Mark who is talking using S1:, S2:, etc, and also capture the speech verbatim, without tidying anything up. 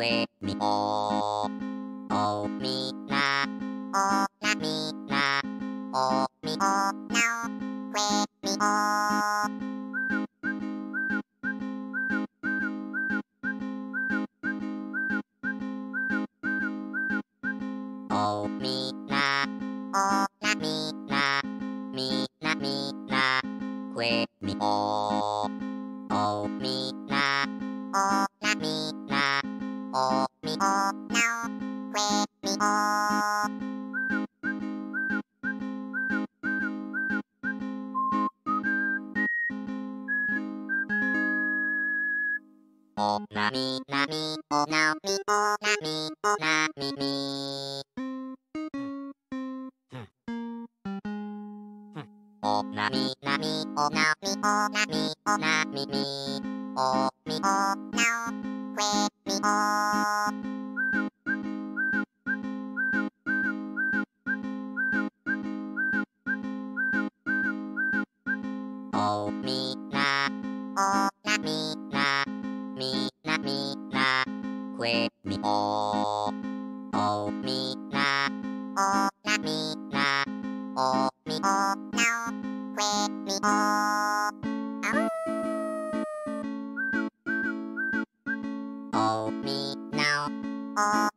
S1: que mi o o mi na o la mi na o mi o na que mi o o mi na o la mi na mi na mi na que mi o o mi na o la mi na o mi o na que mi oおなみなみおなみおなみおなみみおなみなみおなみおなみおなみみおみおなおくえみおおみなおなみなみなみなくえみおおみなおなみなおみおなおくえみおおみなお